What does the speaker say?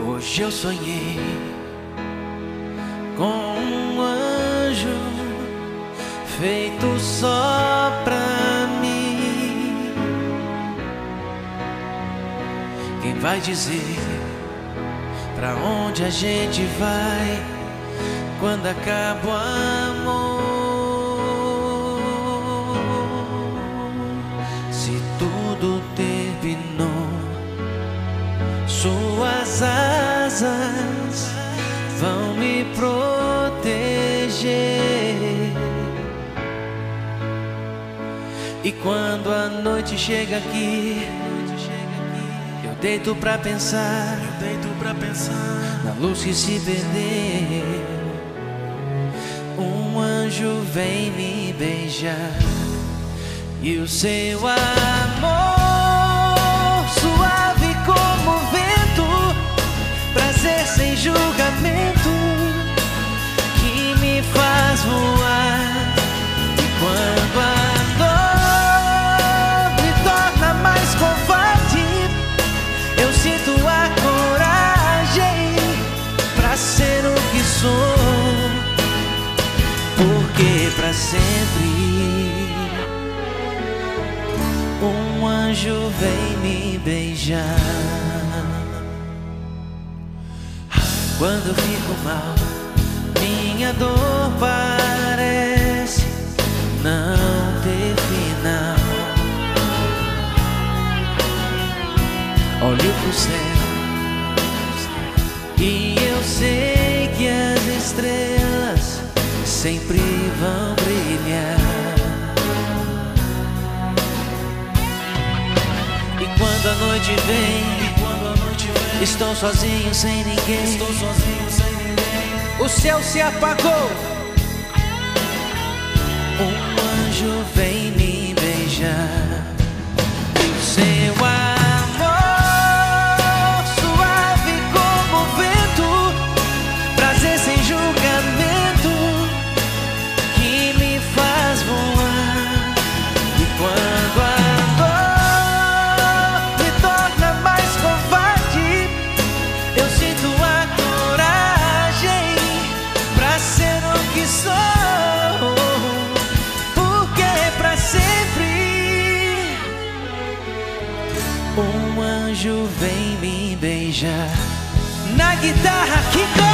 Hoje eu sonhei com um anjo feito só pra mim. Quem vai dizer pra onde a gente vai quando acaba o amor? Se tudo terminou, suas asas vão me proteger. E quando a noite chega aqui, eu deito pra pensar na luz que se perdeu. Um anjo vem me beijar e o seu amor suave como vento, prazer sem julgamento, que me faz voar. E quando a dor me torna mais covarde, eu sinto a coragem pra ser o que sou, porque pra sempre um anjo vem me beijar. Quando eu fico mal, minha dor parece não ter final. Olho pro céu e eu sei que as estrelas sempre vão brilhar. E quando a noite vem, estou sozinho sem ninguém. O céu se apagou, um anjo vem me beijar. E o seu amor suave como vento, prazer sem julgamento, que me faz voar. E quando a dor me torna mais covarde, eu sinto a coragem pra ser o que sou, porque pra sempre um anjo vem me beijar. Na guitarra que